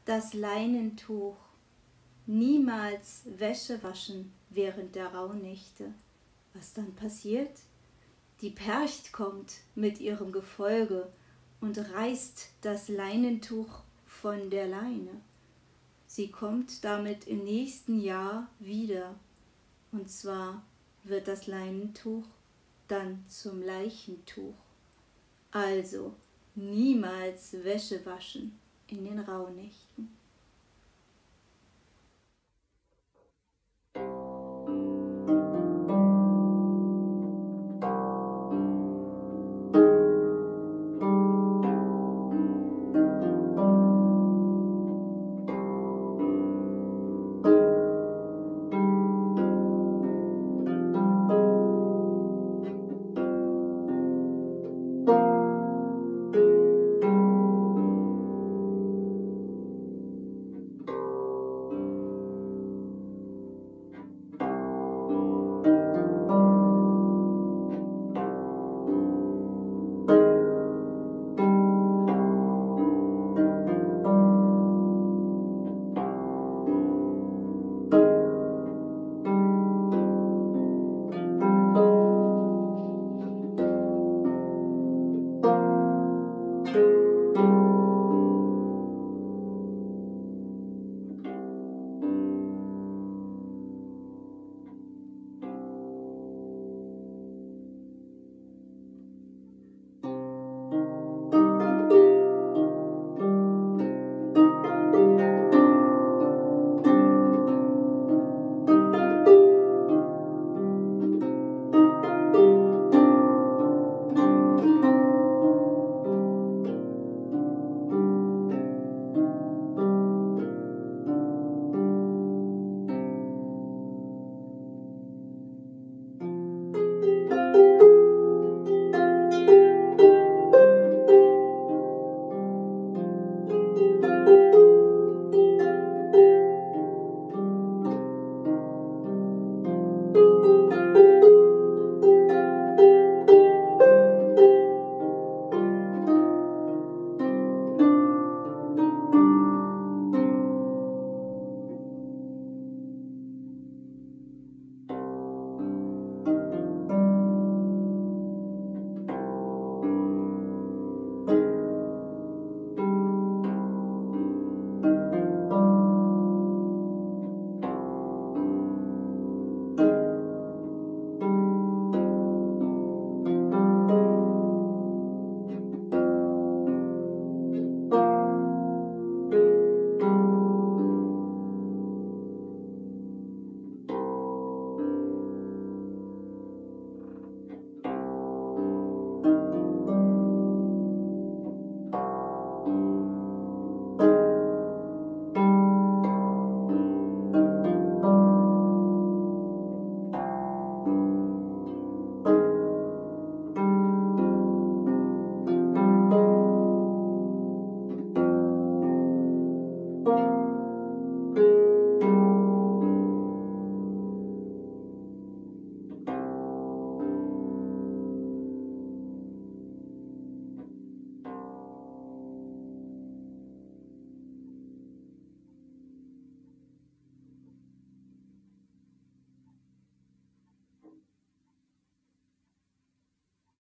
das Leinentuch, niemals Wäsche waschen während der Rauhnächte. Was dann passiert? Die Percht kommt mit ihrem Gefolge und reißt das Leinentuch von der Leine. Sie kommt damit im nächsten Jahr wieder, und zwar wird das Leinentuch dann zum Leichentuch. Also niemals Wäsche waschen in den Rauhnächten.